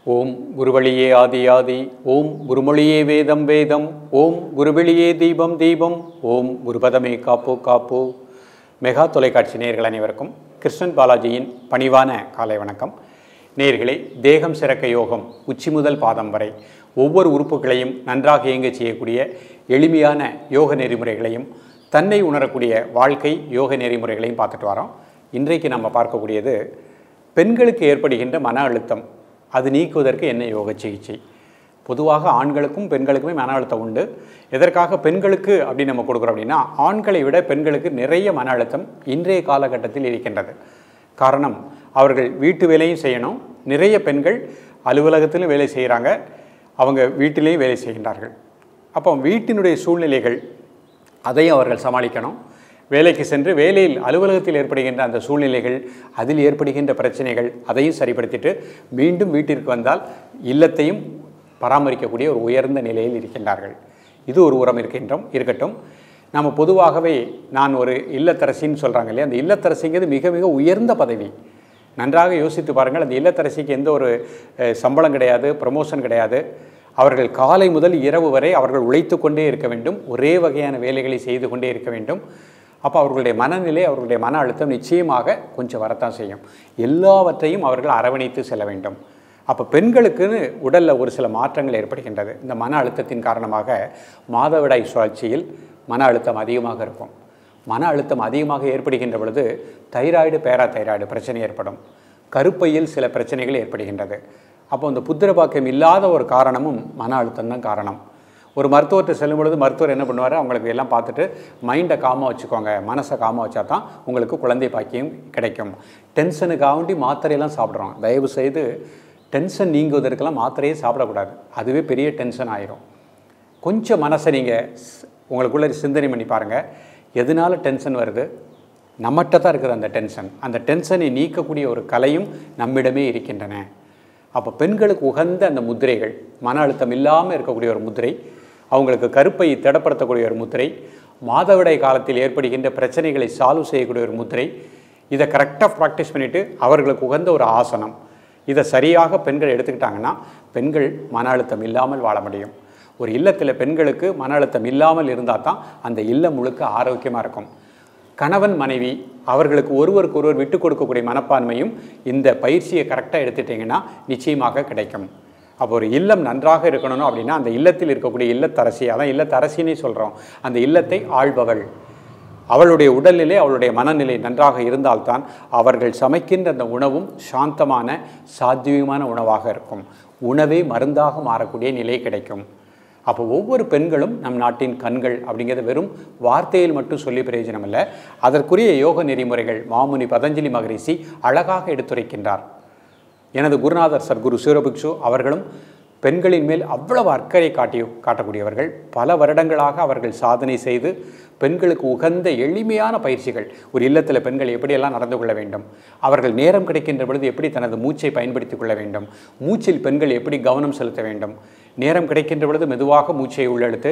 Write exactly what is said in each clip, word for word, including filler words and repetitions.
ஓம் குருவழியே ஆதி ஆதி, ஓம் குருமொழியே வேதம் வேதம், ஓம் குருவெளியே தீபம் தீபம், ஓம் குருபதமே காப்போ காப்போ. மெகா தொலைக்காட்சி நேயர்கள் அனைவருக்கும் கிருஷ்ணன் பாலாஜியின் பணிவான காலை வணக்கம். நேயர்களே, தேகம் சிறக்க யோகம் உச்சி முதல் பாதம் வரை ஒவ்வொரு உறுப்புகளையும் நன்றாக இயங்க செய்யக்கூடிய எளிமையான யோக நெறிமுறைகளையும் தன்னை உணரக்கூடிய வாழ்க்கை யோக நெறிமுறைகளையும் பார்த்துட்டு வரோம். இன்றைக்கு நம்ம பார்க்கக்கூடியது பெண்களுக்கு ஏற்படுகின்ற மன அழுத்தம், அது நீக்குவதற்கு என்ன யோக சிகிச்சை. பொதுவாக ஆண்களுக்கும் பெண்களுக்குமே மன அழுத்தம் உண்டு. எதற்காக பெண்களுக்கு அப்படின்னு நம்ம கொடுக்குறோம் அப்படின்னா, ஆண்களை விட பெண்களுக்கு நிறைய மன அழுத்தம் இன்றைய காலகட்டத்தில் இருக்கின்றது. காரணம், அவர்கள் வீட்டு வேலையும் செய்யணும். நிறைய பெண்கள் அலுவலகத்திலும் வேலை செய்கிறாங்க, அவங்க வீட்டிலேயும் வேலை செய்கின்றார்கள். அப்போ வீட்டினுடைய சூழ்நிலைகள் அதையும் அவர்கள் சமாளிக்கணும். வேலைக்கு சென்று வேலையில் அலுவலகத்தில் ஏற்படுகின்ற அந்த சூழ்நிலைகள், அதில் ஏற்படுகின்ற பிரச்சனைகள், அதையும் சரிப்படுத்திட்டு மீண்டும் வீட்டிற்கு வந்தால் இல்லத்தையும் பராமரிக்கக்கூடிய ஒரு உயர்ந்த நிலையில் இருக்கின்றார்கள். இது ஒரு உரம் இருக்கின்றோம் இருக்கட்டும். நம்ம பொதுவாகவே நான் ஒரு இல்லத்தரசின்னு சொல்கிறாங்க இல்லையா, அந்த இல்லத்தரசிங்கிறது மிக மிக உயர்ந்த பதவி. நன்றாக யோசித்து பாருங்கள். அந்த இல்லத்தரசிக்கு எந்த ஒரு சம்பளம் கிடையாது, ப்ரமோஷன் கிடையாது. அவர்கள் காலை முதல் இரவு வரை அவர்கள் உழைத்து கொண்டே இருக்க வேண்டும், ஒரே வகையான வேலைகளை செய்து கொண்டே இருக்க வேண்டும். அப்போ அவர்களுடைய மனநிலை, அவர்களுடைய மன அழுத்தம் நிச்சயமாக கொஞ்சம் வரத்தான் செய்யும். எல்லாவற்றையும் அவர்கள் அரவணைத்து செல்ல வேண்டும். அப்போ பெண்களுக்குன்னு உடலில் ஒரு சில மாற்றங்கள் ஏற்படுகின்றது. இந்த மன அழுத்தத்தின் காரணமாக மாதவிடாய் சுழற்சியில் மன அழுத்தம் அதிகமாக இருக்கும். மன அழுத்தம் அதிகமாக ஏற்படுகின்ற பொழுது தைராய்டு பேரா தைராய்டு பிரச்சனை ஏற்படும். கருப்பையில் சில பிரச்சனைகள் ஏற்படுகின்றது. அப்போ இந்த புத்திர பாக்கியம் இல்லாத ஒரு காரணமும் மன அழுத்தம் தான் காரணம். ஒரு மருத்துவர்கிட்ட செல்லும் பொழுது மருத்துவர் என்ன பண்ணுவார், அவங்களுக்கு எல்லாம் பார்த்துட்டு மைண்டை காமாக வச்சுக்கோங்க, மனசை காமாக வச்சா தான் உங்களுக்கு குழந்தை பாக்கியம் கிடைக்கும். டென்ஷனுக்காண்டி மாத்திரையெல்லாம் சாப்பிட்றோம். தயவு செய்து டென்ஷன் நீங்குவதற்கெல்லாம் மாத்திரையே சாப்பிடக்கூடாது. அதுவே பெரிய டென்ஷன் ஆயிரும். கொஞ்சம் மனசை நீங்கள் உங்களுக்குள்ளே சிந்தனை பண்ணி பாருங்கள். எதனால டென்ஷன் வருது? நம்மகிட்ட தான் இருக்குது அந்த டென்ஷன். அந்த டென்ஷனை நீக்கக்கூடிய ஒரு கலையும் நம்மிடமே இருக்கின்றன. அப்போ பெண்களுக்கு உகந்த அந்த முத்திரைகள், மன அழுத்தம் இல்லாமல் இருக்கக்கூடிய ஒரு முத்திரை, அவங்களுக்கு கருப்பை திடப்படுத்தக்கூடிய ஒரு முத்திரை, மாதவிடாய் காலத்தில் ஏற்படுகின்ற பிரச்சனைகளை சால்வ் செய்யக்கூடிய ஒரு முத்திரை, இதை கரெக்டாக ப்ராக்டிஸ் பண்ணிவிட்டு அவர்களுக்கு உகந்த ஒரு ஆசனம், இதை சரியாக பெண்கள் எடுத்துக்கிட்டாங்கன்னா பெண்கள் மன அழுத்தம் இல்லாமல் வாழ முடியும். ஒரு இல்லத்தில் பெண்களுக்கு மன அழுத்தம் இல்லாமல் இருந்தால் தான் அந்த இல்லம் முழுக்க ஆரோக்கியமாக இருக்கும். கணவன் மனைவி அவர்களுக்கு ஒருவருக்கு ஒருவர் விட்டு கொடுக்கக்கூடிய மனப்பான்மையும் இந்த பயிற்சியை கரெக்டாக எடுத்துட்டிங்கன்னா நிச்சயமாக கிடைக்கும். அப்போ ஒரு இல்லம் நன்றாக இருக்கணும் அப்படின்னா அந்த இல்லத்தில் இருக்கக்கூடிய இல்லத்தரசி, அதான் இல்லத்தரசினே சொல்கிறோம், அந்த இல்லத்தை ஆள்பவள், அவளுடைய உடல்நிலை அவளுடைய மனநிலை நன்றாக இருந்தால்தான் அவர்கள் சமைக்கின்ற அந்த உணவும் சாந்தமான சாத்வீகமான உணவாக இருக்கும். உணவே மருந்தாக மாறக்கூடிய நிலை கிடைக்கும். அப்போ ஒவ்வொரு பெண்களும் நம் நாட்டின் கண்கள் அப்படிங்கிறத வெறும் வார்த்தையில் மட்டும் சொல்லி பிரயோஜனம் இல்லை. அதற்குரிய யோக நெறிமுறைகள் மாமுனி பதஞ்சலி மகரிஷி அழகாக எடுத்துரைக்கின்றார். எனது குருநாதர் சத்குரு சிவபிக்ஷு அவர்களும் பெண்களின் மேல் அவ்வளவு அக்கறை காட்டி காட்டக்கூடியவர்கள். பல வருடங்களாக அவர்கள் சாதனை செய்து பெண்களுக்கு உகந்த எளிமையான பயிற்சிகள், ஒரு இல்லத்தில் பெண்கள் எப்படியெல்லாம் நடந்து கொள்ள வேண்டும், அவர்கள் நேரம் கிடைக்கின்ற பொழுது எப்படி தனது மூச்சை பயன்படுத்தி கொள்ள வேண்டும், மூச்சில் பெண்கள் எப்படி கவனம் செலுத்த வேண்டும், நேரம் கிடைக்கின்ற பொழுது மெதுவாக மூச்சை உள்ளெடுத்து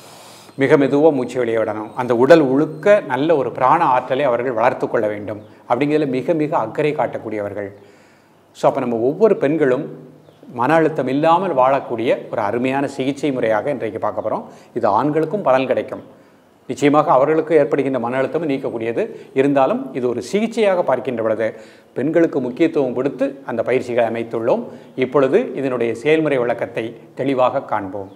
மிக மெதுவாக மூச்சை வெளியே விடணும், அந்த உடல் உழுக்க நல்ல ஒரு பிராண ஆற்றலை அவர்கள் வளர்த்து கொள்ள வேண்டும் அப்படிங்கிறதுல மிக மிக அக்கறை காட்டக்கூடியவர்கள். ஸோ அப்போ நம்ம ஒவ்வொரு பெண்களும் மன அழுத்தம் இல்லாமல் வாழக்கூடிய ஒரு அருமையான சிகிச்சை முறையாக இன்றைக்கு பார்க்க போகிறோம். இது ஆண்களுக்கும் பலன் கிடைக்கும். நிச்சயமாக அவர்களுக்கு ஏற்படுகின்ற மன அழுத்தம் நீக்கக்கூடியது. இருந்தாலும் இது ஒரு சிகிச்சையாக பார்க்கின்ற பொழுது பெண்களுக்கு முக்கியத்துவம் கொடுத்து அந்த பயிற்சிகளை அமைத்துள்ளோம். இப்பொழுது இதனுடைய செயல்முறை விளக்கத்தை தெளிவாக காண்போம்.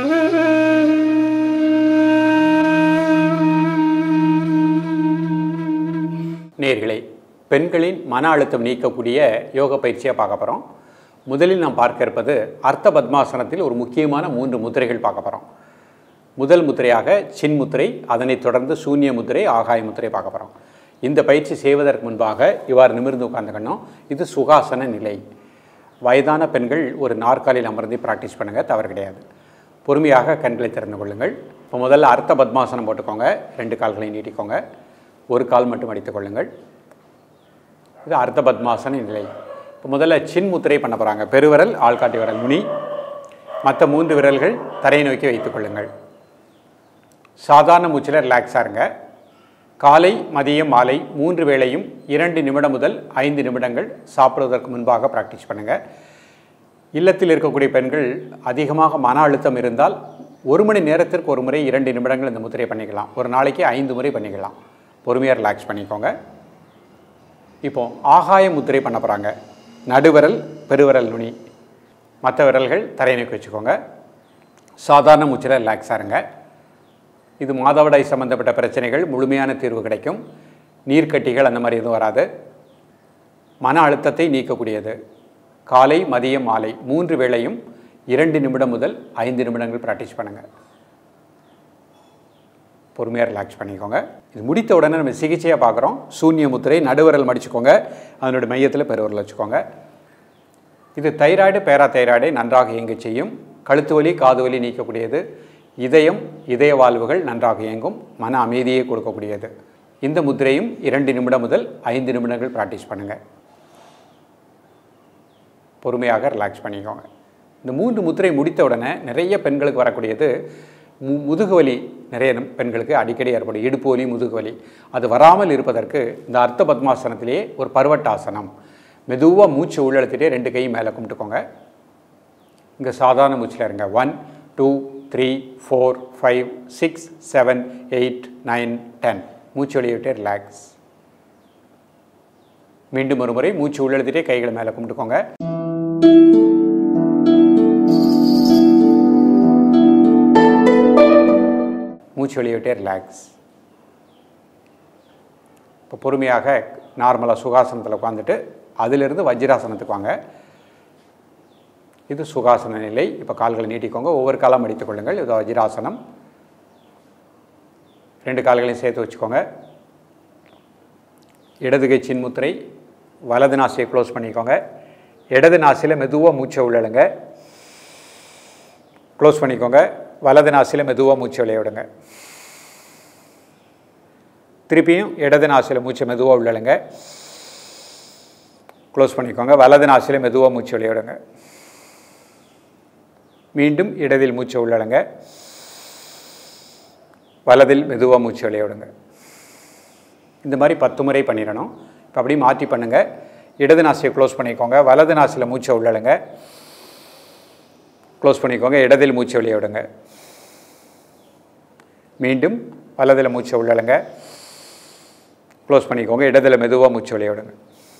நேயர்களே, பெண்களின் மன அழுத்தம் நீக்கக்கூடிய யோக பயிற்சியாக பார்க்க போகிறோம். முதலில் நாம் பார்க்க இருப்பது அர்த்த பத்மாசனத்தில் ஒரு முக்கியமான மூன்று முத்திரைகள் பார்க்க போகிறோம். முதல் முத்திரையாக சின் முத்திரை, அதனைத் தொடர்ந்து சூன்ய முத்திரை, ஆகாய முத்திரை பார்க்க போகிறோம். இந்த பயிற்சி செய்வதற்கு முன்பாக இவ்வாறு நிமிர்ந்து உட்கார்ந்துக்கணும். இது சுகாசன நிலை. வயதான பெண்கள் ஒரு நாற்காலியில் அமர்ந்து ப்ராக்டிஸ் பண்ணுங்கள், தவறு கிடையாது. பொறுமையாக கண்களை திறந்து கொள்ளுங்கள். இப்போ முதல்ல அர்த்த பத்மாசனம் போட்டுக்கோங்க. ரெண்டு கால்களை நீட்டிக்கோங்க. ஒரு கால் மட்டும் அடித்துக் கொள்ளுங்கள். இது அர்த்த பத்மாசன நிலை. இப்போ முதல்ல சின் முத்திரை பண்ண போகிறாங்க. பெருவிரல், ஆள்காட்டி விரல், நுனி, மற்ற மூன்று விரல்கள் தரையை நோக்கி வைத்துக் கொள்ளுங்கள். சாதாரண மூச்சில் ரிலாக்ஸாக இருங்க. காலை மதியம் மாலை மூன்று வேளையும் இரண்டு நிமிடம் முதல் ஐந்து நிமிடங்கள் சாப்பிடுவதற்கு முன்பாக ப்ராக்டிஸ் பண்ணுங்கள். இல்லத்தில் இருக்கக்கூடிய பெண்கள் அதிகமாக மன அழுத்தம் இருந்தால் ஒரு மணி நேரத்திற்கு ஒரு முறை இரண்டு நிமிடங்கள் இந்த முத்திரையை பண்ணிக்கலாம். ஒரு நாளைக்கு ஐந்து முறை பண்ணிக்கலாம். பொறுமையாக ரிலாக்ஸ் பண்ணிக்கோங்க. இப்போ ஆகாய முத்திரை பண்ண போகிறாங்க. நடுவிரல், பெருவிரல் நுனி, மற்ற விரல்கள் தரையை நோக்கி வச்சுக்கோங்க. சாதாரண மூச்சில் ரிலாக்ஸாக இருங்க. இது மாதவிடாய் சம்பந்தப்பட்ட பிரச்சனைகள் முழுமையான தீர்வு கிடைக்கும். நீர்க்கட்டிகள் அந்த மாதிரி எதுவும் வராது. மன அழுத்தத்தை நீக்கக்கூடியது. காலை, மதியம், மாலை மூன்று வேளையும் இரண்டு நிமிடம் முதல் ஐந்து நிமிடங்கள் ப்ராக்டிஸ் பண்ணுங்கள். பொறுமையாக ரிலாக்ஸ் பண்ணிக்கோங்க. இது முடித்த உடனே நம்ம சிகிச்சையாக பார்க்குறோம். சூன்ய முத்திரை. நடுவிரல் மடிச்சுக்கோங்க. அதனுடைய மையத்தில் பெருவிரல் வச்சுக்கோங்க. இது தைராய்டு, பேரா தைராய்டை நன்றாக இயங்க செய்யும். கழுத்து வலி, காது வலி நீக்கக்கூடியது. இதயம், இதய வாழ்வுகள் நன்றாக இயங்கும். மன அமைதியை கொடுக்கக்கூடியது. இந்த முத்திரையும் இரண்டு நிமிடம் முதல் ஐந்து நிமிடங்கள் ப்ராக்டிஸ் பண்ணுங்கள். பொறுமையாக ரிலாக்ஸ் பண்ணிக்கோங்க. இந்த மூன்று முத்திரை முடித்த உடனே நிறைய பெண்களுக்கு வரக்கூடியது மு முதுகு வலி. நிறைய பெண்களுக்கு அடிக்கடி ஏற்படும் இடுப்பு வலி, முதுகு வலி. அது வராமல் இருப்பதற்கு இந்த அர்த்த பத்மாசனத்திலேயே ஒரு பர்வட்டாசனம். மெதுவாக மூச்சு உள்ளெழுத்துட்டே ரெண்டு கையும் மேலே கும்பிட்டுக்கோங்க. இங்கே சாதாரண மூச்சில் இருங்க. One two three four five six seven eight nine ten. மூச்சு வெளியிட்டே ரிலாக்ஸ். மீண்டும் ஒரு முறை மூச்சு உள்ளெழுத்துட்டே கைகளை மேலே கும்பிட்டுக்கோங்க. மூச்சு வெளியிட்டே ரிலாக்ஸ். இப்போ பொறுமையாக நார்மலாக சுகாசனத்தில் உட்காந்துட்டு அதிலிருந்து வஜ்ராசனத்துக்கு வாங்க. இது சுகாசன நிலை. இப்போ கால்களை நீட்டிக்கோங்க. ஒவ்வொரு காலம் அடித்துக் கொள்ளுங்கள். இது வஜ்ராசனம். ரெண்டு கால்களையும் சேர்த்து வச்சுக்கோங்க. இடது கை சின்முத்திரை. வலது நாசியை க்ளோஸ் பண்ணிக்கோங்க. இடது நாசியில் மெதுவாக மூச்சை உள்ளழுங்க. க்ளோஸ் பண்ணிக்கோங்க. வலது நாசியில் மெதுவாக மூச்சை வெளியே விடுங்க. திருப்பியும் இடது நாசியில் மூச்சை மெதுவாக உள்ளழுங்க. க்ளோஸ் பண்ணிக்கோங்க. வலது நாசியில் மெதுவாக மூச்சு வெளியே விடுங்க. மீண்டும் இடதில் மூச்சை உள்ளழுங்க. வலதில் மெதுவாக மூச்சு வெளியே விடுங்க. இந்த மாதிரி பத்து முறை பண்ணிடணும். இப்போ அப்படியே மாற்றி பண்ணுங்கள். இடது நாசியை க்ளோஸ் பண்ணிக்கோங்க. வலது நாசியில் மூச்சை உள்ளழுங்க. க்ளோஸ் பண்ணிக்கோங்க. இடதில் மூச்சு வெளியே விடுங்க. மீண்டும் வலதில் மூச்சை உள்ளழுங்க. க்ளோஸ் பண்ணிக்கோங்க. இடதில் மெதுவாக மூச்சு வெளியே விடுங்க.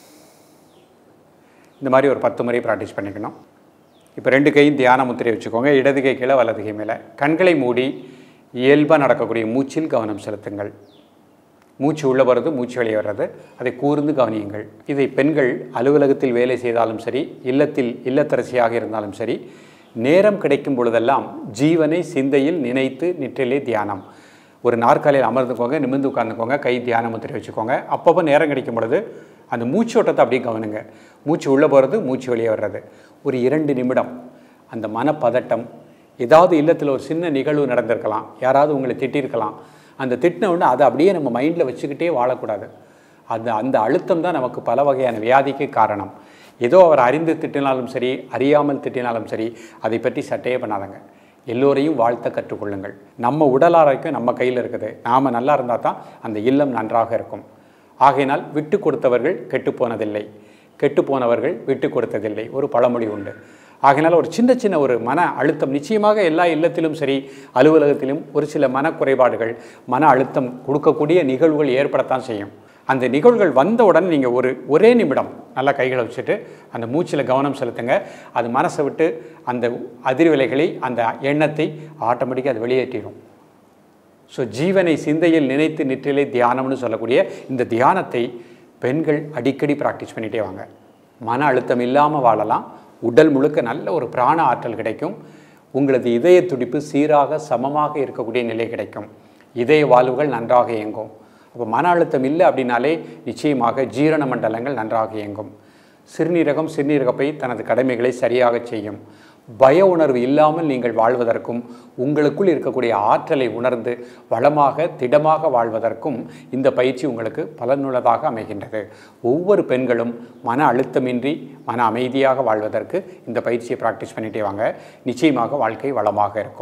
இந்த மாதிரி ஒரு பத்து முறை ப்ராக்டிஸ் பண்ணிக்கணும். இப்போ ரெண்டு கையும் தியான முத்திரை வச்சுக்கோங்க. இடது கை கீழே, வலது கை மேலே. கண்களை மூடி இயல்பாக நடக்கக்கூடிய மூச்சில் கவனம் செலுத்துங்கள். மூச்சு உள்ளே வர்றது, மூச்சு வெளியே வர்றது, அதை கூர்ந்து கவனியுங்கள். இதை பெண்கள் அலுவலகத்தில் வேலை செய்தாலும் சரி, இல்லத்தில் இல்லத்தரசியாக இருந்தாலும் சரி, நேரம் கிடைக்கும் பொழுதெல்லாம் ஜீவனை சிந்தையில் நினைத்து நிற்றிலே தியானம். ஒரு நாற்காலியில் அமர்ந்துக்கோங்க. நிமிர்ந்து உட்கார்ந்துக்கோங்க. கை தியான முத்திரை வச்சுக்கோங்க. அப்பப்போ நேரம் கிடைக்கும் பொழுது அந்த மூச்சு ஓட்டத்தை அப்படியே கவனிங்க. மூச்சு உள்ளே போகிறது, மூச்சு வெளியே வர்றது. ஒரு இரண்டு நிமிடம் அந்த மனப்பதட்டம். ஏதாவது இல்லத்தில் ஒரு சின்ன நிகழ்வு நடந்திருக்கலாம். யாராவது உங்களை திட்டிருக்கலாம். அந்த திட்டின உடனே அதை அப்படியே நம்ம மைண்டில் வச்சுக்கிட்டே வாழக்கூடாது. அந்த அந்த அழுத்தம் தான் நமக்கு பல வகையான வியாதிக்கு காரணம். ஏதோ அவர் அறிந்து திட்டினாலும் சரி, அறியாமல் திட்டினாலும் சரி, அதை பற்றி சட்டையே பண்ணாதங்க. எல்லோரையும் வாழ்த்த கற்றுக்கொள்ளுங்கள். நம்ம உடல் ஆரோக்கியம் நம்ம கையில் இருக்குது. நாம் நல்லா இருந்தால் தான் அந்த இல்லம் நன்றாக இருக்கும். ஆகையினால் விட்டு கொடுத்தவர்கள் கெட்டு போனதில்லை, கெட்டு போனவர்கள் விட்டு கொடுத்ததில்லை, ஒரு பழமொழி உண்டு. ஆகையினால் ஒரு சின்ன சின்ன ஒரு மன அழுத்தம் நிச்சயமாக எல்லா இல்லத்திலும் சரி, அலுவலகத்திலும் ஒரு சில மனக்குறைபாடுகள், மன அழுத்தம் கொடுக்கக்கூடிய நிகழ்வுகள் ஏற்படத்தான் செய்யும். அந்த நிகழ்வுகள் வந்தவுடன் நீங்கள் ஒரு ஒரே நிமிடம் நல்லா கைகளை வச்சுட்டு அந்த மூச்சில் கவனம் செலுத்துங்க. அது மனசை விட்டு அந்த அதிர்வலைகளை, அந்த எண்ணத்தை ஆட்டோமேட்டிக்காக அது வெளியேற்றிடும். ஸோ ஜீவனை சிந்தையில் நினைத்து நிற்றிலே தியானம்னு சொல்லக்கூடிய இந்த தியானத்தை பெண்கள் அடிக்கடி ப்ராக்டிஸ் பண்ணிகிட்டே வாங்க. மன அழுத்தம் இல்லாமல் வாழலாம். உடல் முழுக்க நல்ல ஒரு பிராண ஆற்றல் கிடைக்கும். உங்களது இதய துடிப்பு சீராக சமமாக இருக்கக்கூடிய நிலை கிடைக்கும். இதய வாழ்வுகள் நன்றாக இயங்கும். அப்போ மன அழுத்தம் இல்லை அப்படின்னாலே நிச்சயமாக ஜீரண மண்டலங்கள் நன்றாக இயங்கும். சிறுநீரகம் சிறுநீரகப்பை தனது கடமைகளை சரியாக செய்யும். பய உணர்வு இல்லாமல் நீங்கள் வாழ்வதற்கும், உங்களுக்குள் இருக்கக்கூடிய ஆற்றலை உணர்ந்து வளமாக திடமாக வாழ்வதற்கும் இந்த பயிற்சி உங்களுக்கு பலனுள்ளதாக அமைகின்றது. ஒவ்வொரு பெண்களும் மன அழுத்தமின்றி மன அமைதியாக வாழ்வதற்கு இந்த பயிற்சியை ப்ராக்டிஸ் பண்ணிட்டே வாங்க. நிச்சயமாக வாழ்க்கை வளமாக இருக்கும்.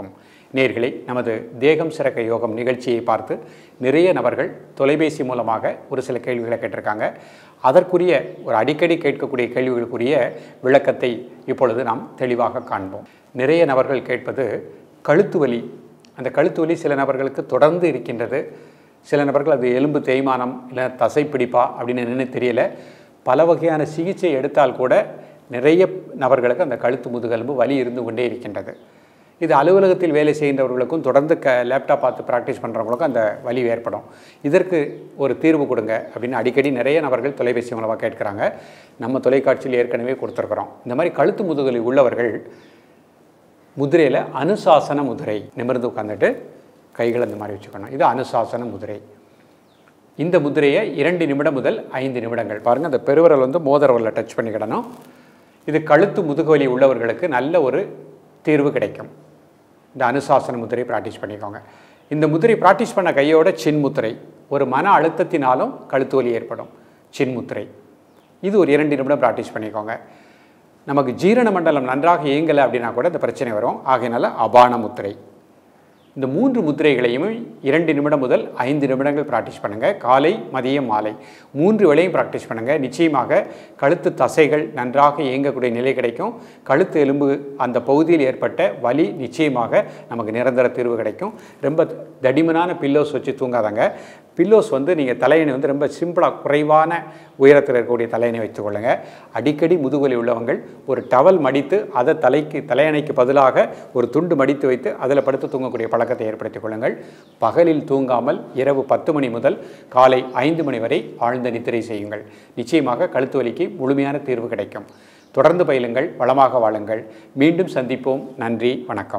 நேயர்களே, நமது தேகம் சிறக்க யோகம் நிகழ்ச்சியை பார்த்து நிறைய நபர்கள் தொலைபேசி மூலமாக ஒரு சில கேள்விகளை கேட்டிருக்காங்க. அதற்குரிய ஒரு அடிக்கடி கேட்கக்கூடிய கேள்விகளுக்குரிய விளக்கத்தை இப்பொழுது நாம் தெளிவாக காண்போம். நிறைய நபர்கள் கேட்பது கழுத்து வலி. அந்த கழுத்து வலி சில நபர்களுக்கு தொடர்ந்து இருக்கின்றது. சில நபர்கள் அது எலும்பு தேய்மானம் இல்லை தசைப்பிடிப்பா அப்படின்னு என்னென்னு தெரியல. பல வகையான சிகிச்சை எடுத்தால் கூட நிறைய நபர்களுக்கு அந்த கழுத்து முதுகெலும்பு வலி இருந்து கொண்டே இருக்கின்றது. இது அலுவலகத்தில் வேலை செய்கின்றவர்களுக்கும் தொடர்ந்து க லேப்டாப் பார்த்து ப்ராக்டிஸ் பண்ணுறவங்களுக்கும் அந்த வலி ஏற்படும். இதற்கு ஒரு தீர்வு கொடுங்க அப்படின்னு அடிக்கடி நிறைய நபர்கள் தொலைபேசி மூலமாக கேட்குறாங்க. நம்ம தொலைக்காட்சியில் ஏற்கனவே கொடுத்துருக்குறோம். இந்த மாதிரி கழுத்து முதுகலி உள்ளவர்கள் முதிரையில் அனுசாசன முதிரை நிமிர்ந்து உட்காந்துட்டு கைகள் அந்த மாதிரி வச்சுக்கணும். இது அனுசாசன முதிரை. இந்த முதிரையை இரண்டு நிமிடம் முதல் ஐந்து நிமிடங்கள் பாருங்கள். அந்த பெருவிரல் வந்து மோதிரவரில் டச் பண்ணிக்கிடணும். இது கழுத்து முதுகுவலி உள்ளவர்களுக்கு நல்ல ஒரு தீர்வு கிடைக்கும். இந்த அனுசாசன முதிரை ப்ராக்டிஸ் பண்ணிக்கோங்க. இந்த முதிரை ப்ராக்டிஸ் பண்ண கையோட சின்முத்திரை. ஒரு மன அழுத்தத்தினாலும் கழுத்து வலி ஏற்படும். சின்முத்திரை இது ஒரு இரண்டு நிமிடம் ப்ராக்டிஸ் பண்ணிக்கோங்க. நமக்கு ஜீரண மண்டலம் நன்றாக இயங்கலை அப்படின்னா கூட இந்த பிரச்சனை வரும். ஆகையினால அபான முத்திரை. இந்த மூன்று முத்திரைகளையும் இரண்டு நிமிடம் முதல் ஐந்து நிமிடங்கள் ப்ராக்டிஸ் பண்ணுங்கள். காலை, மதியம், மாலை மூன்று வேளையும் ப்ராக்டிஸ் பண்ணுங்கள். நிச்சயமாக கழுத்து தசைகள் நன்றாக இயங்கக்கூடிய நிலை கிடைக்கும். கழுத்து எலும்பு அந்த பகுதியில் ஏற்பட்ட வலி நிச்சயமாக நமக்கு நிரந்தர தீர்வு கிடைக்கும். ரொம்ப தடிமனான பில்லோஸ் வச்சு தூங்காதாங்க. பில்லோஸ் வந்து நீங்கள் தலையணை வந்து ரொம்ப சிம்பிளாக குறைவான உயரத்தில் இருக்கக்கூடிய தலையணை வைத்துக்கொள்ளுங்க. அடிக்கடி முதுகுவலி உள்ளவங்கள் ஒரு டவல் மடித்து அதை தலைக்கு தலையணைக்கு பதிலாக ஒரு துண்டு மடித்து வைத்து அதில் படுத்து தூங்கக்கூடிய பழக்கத்தை ஏற்படுத்திக் கொள்ளுங்கள். பகலில் தூங்காமல் இரவு பத்து மணி முதல் காலை ஐந்து மணி வரை ஆழ்ந்த நித்திரை செய்யுங்கள். நிச்சயமாக கழுத்து வலிக்கு முழுமையான தீர்வு கிடைக்கும். தொடர்ந்து பயிலுங்கள், வளமாக வாழுங்கள். மீண்டும் சந்திப்போம். நன்றி, வணக்கம்.